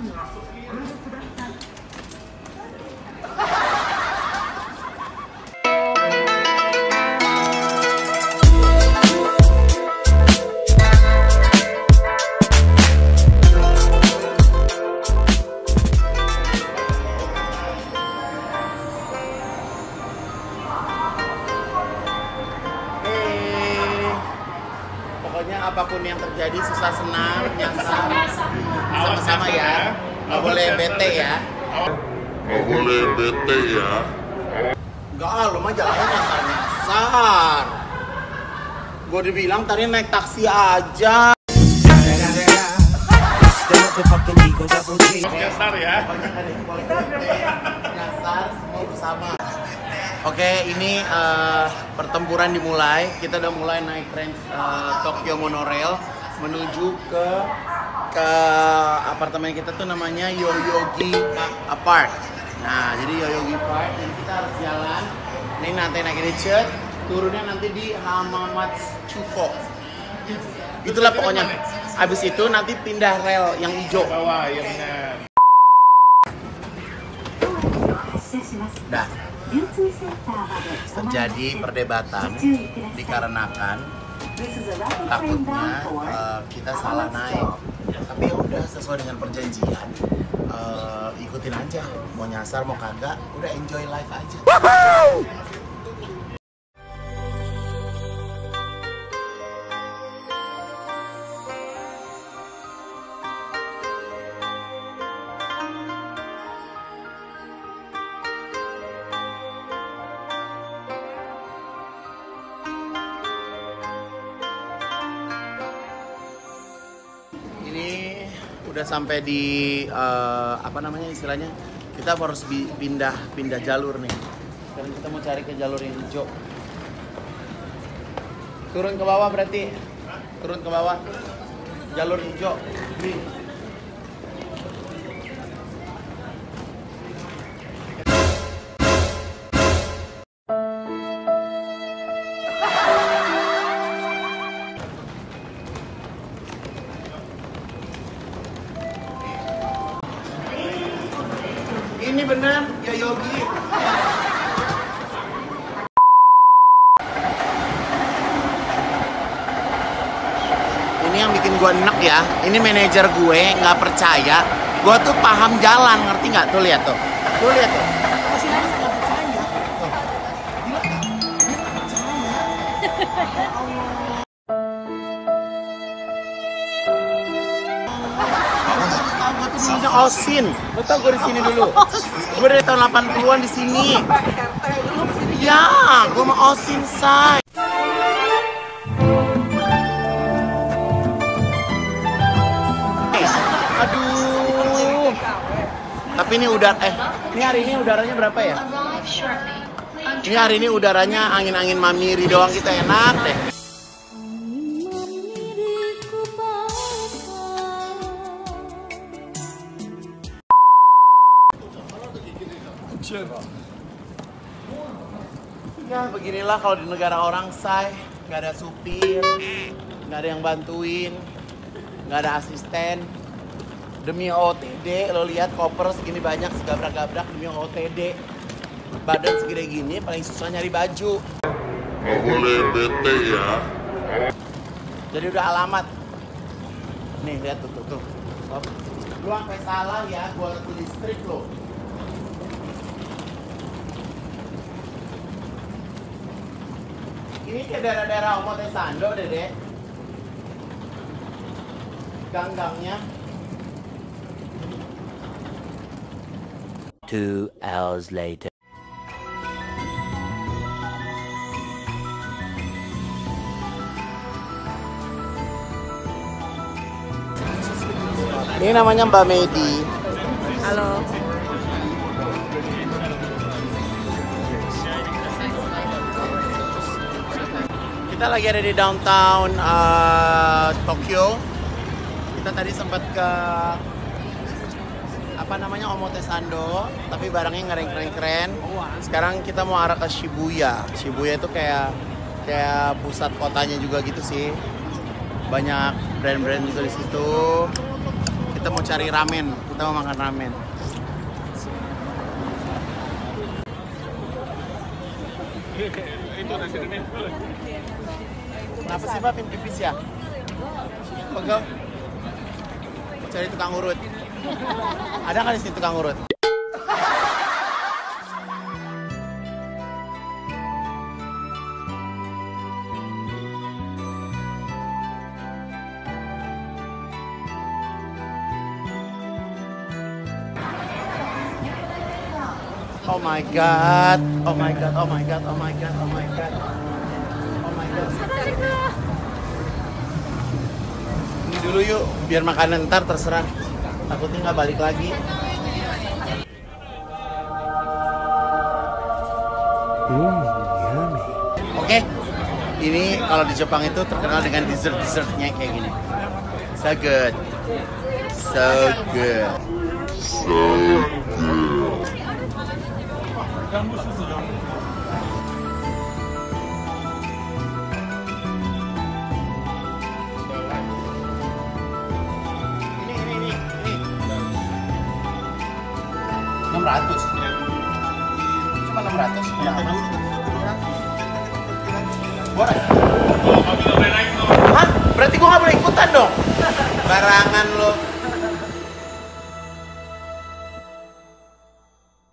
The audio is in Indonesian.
Apapun yang terjadi, susah senang, nyasar, sama-sama ya. Nggak boleh bete ya. Nggak boleh bete ya. Enggak, lu mah jalannya nyasar. Gue dibilang tadi naik taksi aja. Nyasar ya. Nyasar, semua bersama. Oke, ini pertempuran dimulai. Kita udah mulai naik Trans Tokyo Monorail menuju ke apartemen kita tuh namanya Yoyogi Park. Nah, jadi Yoyogi Park, jadi kita harus jalan. Ini nanti naik ini cet, turunnya nanti di Hamamatsucho. Itulah pokoknya. Habis itu nanti pindah rel yang hijau. Bawah, ya benar. Dah. Terjadi perdebatan dikarenakan takutnya kita salah naik, tapi ya udah sesuai dengan perjanjian, ikutin aja, mau nyasar mau kagak, udah enjoy life aja. Udah sampai di apa namanya istilahnya, kita harus pindah jalur nih. Sekarang kita mau cari ke jalur yang hijau. Turun ke bawah berarti, turun ke bawah, jalur hijau. Green. Ini benar, ya Yogi. Ini yang bikin gue enek ya. Ini manajer gue nggak percaya. Gue tuh paham jalan, ngerti nggak? Tuh lihat tuh. Tuh lihat tuh. Masih nggak percaya. Tuh. Dia nggak percaya. Namanya Osin. Lo tau gue di sini dulu. Gue dari tahun 80-an di sini. Ya, gue mau Osin say. Aduh. Tapi ini ini hari ini udaranya berapa ya? Ini hari ini udaranya angin-angin mamiri doang, kita enak deh. Ya beginilah kalau di negara orang say, nggak ada supir, nggak ada yang bantuin, nggak ada asisten. Demi OTD, lo lihat koper segini banyak, segabrak-gabrak demi OTD. Badan segede gini, paling susah nyari baju. Nggak boleh bete ya. Jadi udah alamat. Nih lihat tuh. Lu sampai salah ya, gua tulis listrik lo. Ini ke daerah-daerah Omotesando, Dede. Gang-gangnya. 2 hours later. Ini namanya Mbak Medi. Halo. Kita lagi ada di downtown Tokyo. Kita tadi sempat ke Omotesando, tapi barangnya nggak keren-keren. Sekarang kita mau arah ke Shibuya. Shibuya itu kayak pusat kotanya juga gitu sih. Banyak brand-brand juga di situ. Kita mau cari ramen. Kita mau makan ramen. Kenapa sih Pak pipis ya? Pegel. Cari tukang urut. Ada nggak di sini tukang urut? Oh my god, oh my god, oh my god, oh my god, oh my god, oh my god. Ini dulu yuk, biar makanan ntar terserah. Takutnya nggak balik lagi. Yummy. Oke, ini kalau di Jepang itu terkenal dengan dessert-dessertnya kayak gini. So good, so good. Ini. 600. Cuma 600. Boleh. Hah? Berarti gua nggak boleh ikutan dong? Barangan lo.